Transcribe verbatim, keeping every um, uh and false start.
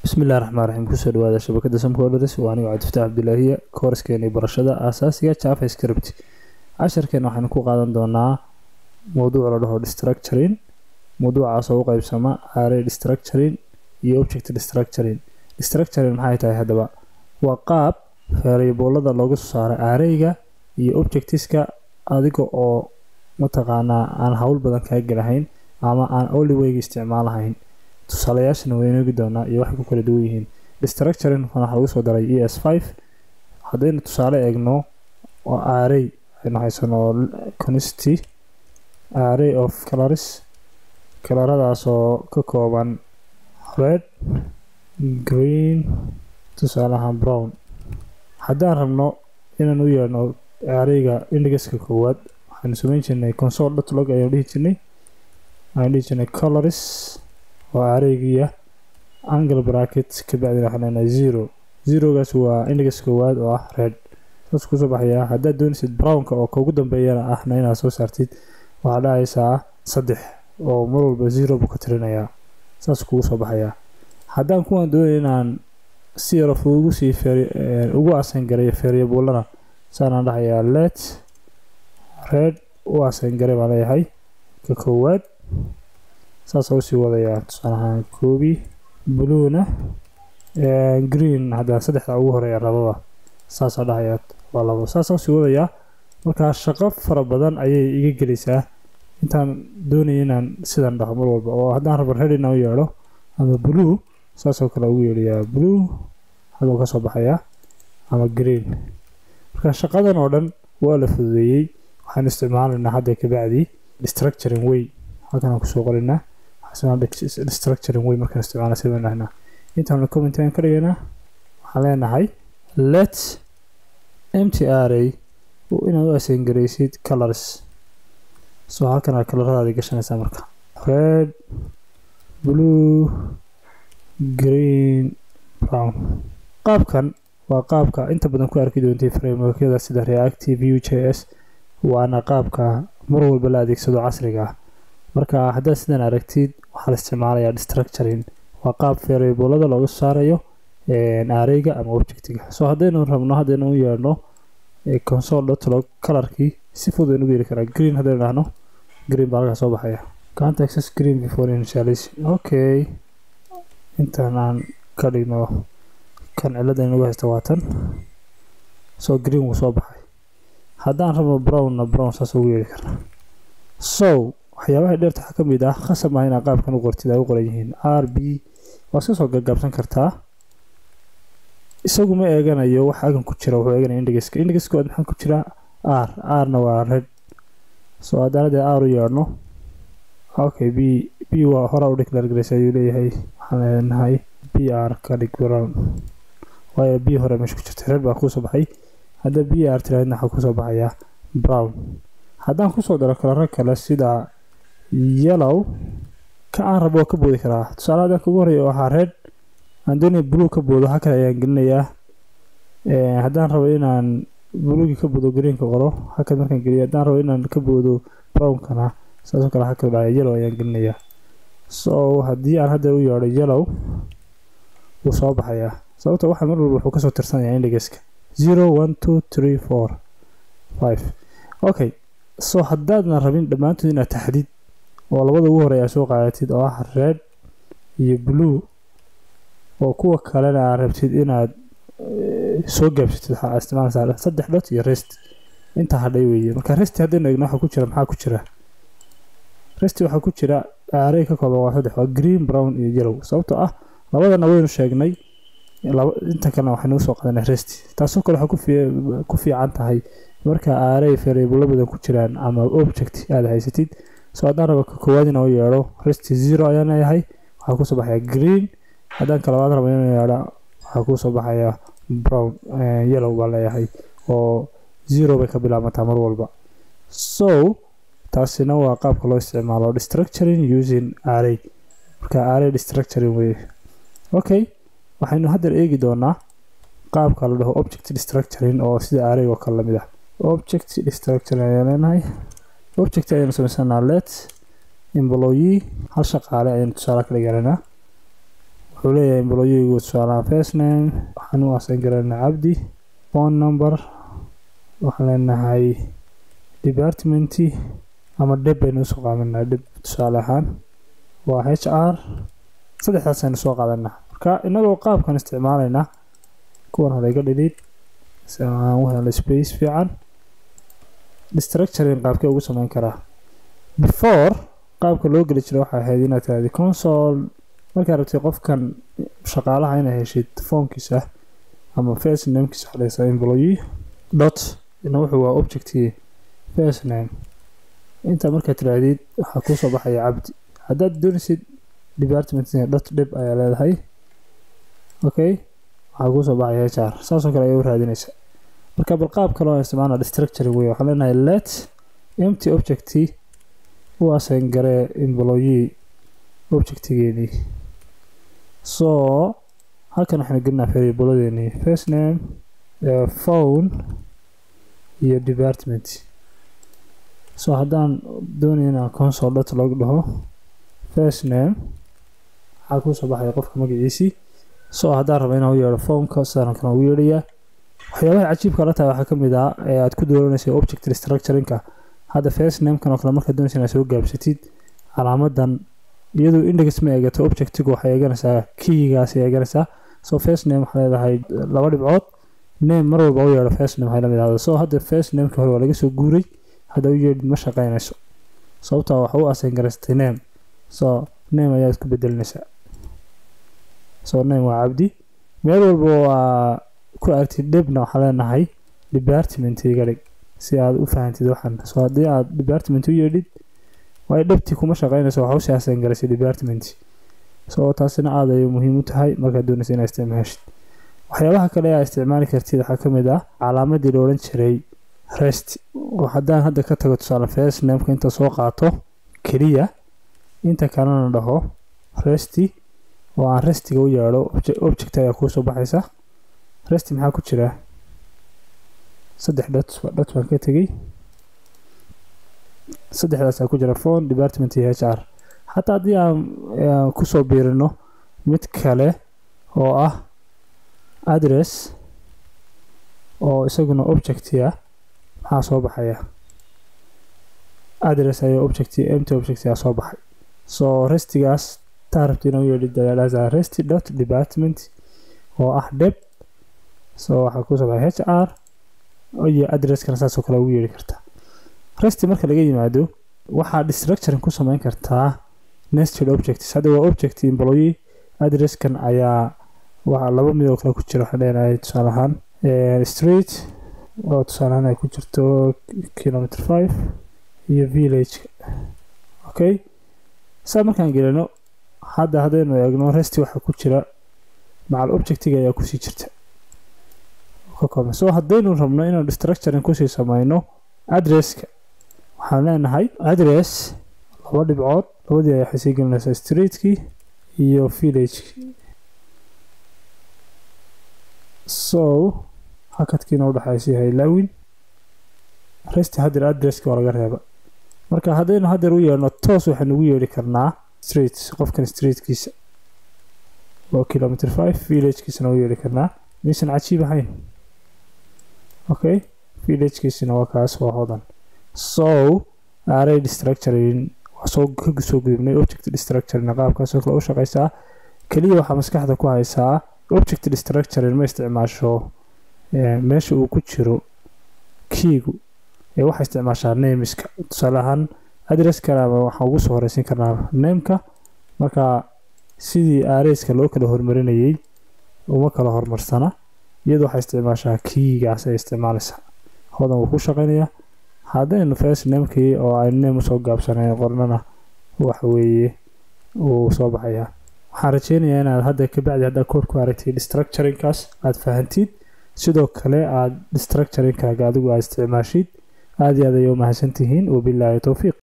بسم الله الرحمن الرحيم كسر هذا شبكة سمكولرس وأنا قاعد أفتح عبد الله كورس كأني برشة أساسية جافا سكريبت عشر كنا حنكون قاعدين دونا موضوع رده structuring موضوع عصوق يسمى array structuring iyo object structuring structuring maxay tahay hadaba waa qaab variable-da lagu soo saaray array-ga iyo objects-ka adiga oo mataqaana aan hawl badan ka galahayn ama aan only way isticmaalahayn tusaalayaashana waynu eegi doonaa iyo wax ku kala duwan yihiin structuring waxa lagu soo daray E S five hadaynu tusaale eegno oo array aynu haysano quantity array of colors coloradaas oo ka kooban red green tusaalahan brown haddaan rabno inaan u yeelno array-ga indexka koowaad waxaan samayn jirnay console.log ayaan dhihi jirnay aan dhihi jirnay colors oo array-giya angle bracket ka bacdina waxaan leenahay zero zero-gaas waa indexka koowaad oo ah red saas ku soo baxaya haddaad doonaysid brown-ka oo kugu dambeeyana ahna inaad soo saartid waxaa dhahaysaa saddex oo mar walba zero buu ka tirinayaa saas kugu soo baxaya haddaan kuwan doonay inaan si yar ugu sii ugu assign gareeyo variable-lana saanaan dhahayaa let red u assign garee baan leeyahay ka koowaad saas oo sii wadaya tusaalahan koobi blue-na green haddaan saddexda ugu horeeya rababa saas dhahayaa waa labo saas oo sii wadaya marka shaqo fara badan ayay iga gelaysaa intaan doonay inaan sidan dhaho mar walba oo haddaan rabo red inaan u yeelo ama blue saas oo kale ugu yeelayaa blue hadoo ka soo baxaya ama green marka shaqadan oo dhan waa la fududeeyay waxaan isticmaalaynaa hadda ka bacdi structuring way halkan aan ku soo qorinaa xasana structuring way markaan isticmaalna sidaan dhahnaa intaan comment aan ka dhiganaa waxaan leenahay let empty array oo inaad u assign gareysid colors soo halkan aad coloradaada gashanaysaa marka red blue green brown qaabkan waa qaabka inta badan ku arki doontay framework-yada sida React, Vue.js waana qaabka mar walba la adeegsado casriga ah marka haddaad sidan aragtid waxaa la isticmaalayaa structuring waa qaab variable-da looga saarayo array-ga ama object-ga soo haddaynu rabno haddaynu u yeelno console.log color-kii si fudud aynu u yeeli karaa green haddaynu dhahno green baa halkaa soo baxaya can't access green before initialization okay intaan aan ka dhigno kan cilada inagu haysta waatan soo green wuu soo baxay haddaan rabno brown-na brown saas ugu yeeli karnaa so waxyaabaha dheerta waxaa ka mid ah khasab ah inaad qaabkan u qortid ay u qoran yihiin r b waa iska soo gagaabsan kartaa isagu ma eeganayo wax agan ku jira wuxuu eeganaya indexka indexka waad maxaa ku jira r r-na waa red soo haddaan haddee r u yeedhno okay b b waa horaa u declare garaysa ayuu leeyahay waxaan leenahay b r ka dhig brown waayo b hore meesha ku jirta red baa kusoo baxay hadda b r tiraadna waxaa kusoo baxaya brown haddaan kusoo daro kalaro kale sida yellow ka aan rabo ka boodi karaa tusaale haddaan kugu horeeya oo ahaa red aan doonaya blue ka boodo halkan ayaan gelinayaa haddaan rabo inaan bluegi ka boodo greenka qoro halkan markaan geliya haddaan rabo inaan ka boodo brownkana saasoo kale halkan dhahaya yellow ayaan gelinayaa so haddii aan hadda u yeedho yellow wuu soo baxayaa sababta waxa mar walba wuxuu kasoo tirsanayaa indexka zero one two three four five okay so haddaadna rabin dhammaantood inaad taxdiid oo labada ugu horeeya soo qaadatid oo ah red iyo blue oo kuwa kalena aad rabtid inaad soo gaabsatid waxaa isticmaalaysaa saddex dot iyo rest intaa hadhay weeye marka rest haddaynu eegno waxa ku jira maxaa ku jira rest waxaa ku jira array ka kooban waa saddex waa green brown iyo yellow sababtoo ah labadana waynu sheegnay inta kalena waxaynu usoo qaadanay rest taasoo kale waxaa ku fiican tahay marka array variable badan ku jiraan ama object aad haysatid soo haddaan rabo ka koowaad inaan u yeedho rest zero ayaan leeyahay waxaa kusoo baxaya green haddaan ka labaad rabo inaan yeedho waxaa kusoo baxaya brown yellow baan leeyahay oo zero bay ka bilaabataa mar walba so taasina waa qaabka loo isticmaalo structuring using array marka array structuring way okay waxaynu hadda eegi doonaa qaabka la dhaho object structuring oo sida array oo kale lamid ah object structuring ayaan leenahay object ayaan samaysanaa let employee hal shaqaale ayaan tusaale ka dhiganaa wuxuu leeyahay employee-gu tusaalaha first name waxaan u assign garaynaa cabdi, phone number waxaan leenahay department ama deb baynu soo qaadanaa, deb tusaale ahaan waa H R, saddexdaas aynu soo qaadanaa. marka inagoo qaabkan isticmaalayna kuwan hore iga dhidid si aan u helo space fiican. structuring qaabkee ugu samayn karaa before qaabka loo geli jiray waxay ahayd inaad tahay console markaa rabtay qofkan shaqaalaha inay heshid foonkiisa ama first namekiisa xalaysa employee dot ina wuxuu waa objectii first name inta markaa tiraadid waxaa kuu soo baxaya cabdi. haddaad doonaysid department dot deb ayaa leedahay, okay waxaa kuu soo baxaya H R, saasoo kale ayay u raadinaysaa. marka bal qaab kale oo isticmaalna structuring way waxaan leenahay let empty objectii u assign garee employee objectigeedii. so halkan waxaan gelinaa variableadeeni first name, uh, phone iyo department. so haddaan doonayna console dot log dhaho first name waxaa kuu soo baxaya qofka magaciisii. so haddaan rabo inaan u yeedho phoneka sidaan kan ugu yeedhayaa. waxyaabaha cajiibka la tahay waxaa ka mid ah ee aad ku dooranaysa object structuringka. hadda first name-kan oo kale markaad doonaysa inaad soo gaabsatid calaamadan iyadoo index ma eegato objectigu waxay eeganaysaa keygaas ay eeganaysaa. so first name waxaa leedahay laba dhibcood, name mar walba u yeedho first name waxay la mid ahaadaa. so hadda first name-ka hore waa laga soo guuray, hadda u yeedhid ma shaqaynayso sababtoo waxa u assign garaystay name. so name ayaa isku bedelinaysaa. so name waa cabdi. meel walba waa ku aragtid debna waxaa leenahay department iga dhig si aad u fahantid waxan. so haddii aad department u yeedhid way dhabti kuma shaqaynayso waxa u siyaasan garaysay department. so taasina aad ay muhiim u tahay markaad doonayso inaad isticmaashid. waxyaabaha kale ee isticmaali kartid waxaa ka mid ah calaamadii la odhan jiray rest. haddaan hadda ka tago tusaale first name-ka inta soo qaato keliya inta kalena dhaho resti oo aan restiga u yeedho object ayaa kuu soo baxaysa. resti maxaa ku jira saddex dot dot baan ka tegey, saddexdaas ku jira phone, department iyo H R. xataa haddii aan kusoo biirino mid kale oo ah address oo isaguna objecti ah maxaa soo baxaya address ayaa objecti empty objecti ah soo baxay. so restigaas taa rabti inuu yeedhid ayaa resti dot department oo ah deb. so waxaa kusoo baxay H R iyo addresskana saasoo kale ugu yeedhi kartaa. resti marka laga yimaado waxaad structuring ku samayn kartaa nested objects. hadda waa object employee addresskan ayaa waxaa laba mid oo kale ku jira waxaan leenahay tusaale ahaan street oo tusaale ahaan ay ku jirto kilometer five iyo village. okay saa markaan gelino hadda haddaynu eegno resti waxaa ku jira macal objectiga ayaa kusii jirta. so haddaynu rabno inaan structuring kusii samayno addresska waxaan leenahay address laba dhibcood labadii ayaa waxay sii gelinaysaa streetkii iyo villagekii. so hakadkiina u dhexaysa yahay lawin resti haddeer addresski waa laga reeba. marka haddaynu haddeer u yeedhno toos waxaynu ugu yeedhi karnaa street qofkan streetkiisa oo kilometer five villagekiisana u yeedhi karnaa. maysan cajiib ahayn. okay villagekiisina waa kaas waa hodan. so array structuring waa soo ka soo gudubnay object structuring qaabkaasoo kale u shaqaysaa. kaliya waxaa maskaxda ku haysaa object structuring ma isticmaasho meesha uu ku jiro keygu ee waxay isticmaashaa nameska. tusaale ahaan addresskana waxaan ugu soo horeysiin karnaa nameka. marka sidii arrayska loo kala hormarinayay uma kala hormarsana iyadoo waxay isticmaashaa keygaas ay isticmaalaysaa. hodan wuu ku shaqaynayaa. haddaynu first namekii oo ay name usoo gaabsanay qornana waxa weeye uu soo baxayaa. waxaan rajeynayaa inaad hadda ka bacdi haddaa koor ku aragtid structuringkaas aad fahantid sidoo kale aad structuringkaaga adigu aad isticmaashid. aad iyo aad ayay u mahadsantihiin. wabilaahi towfiiq.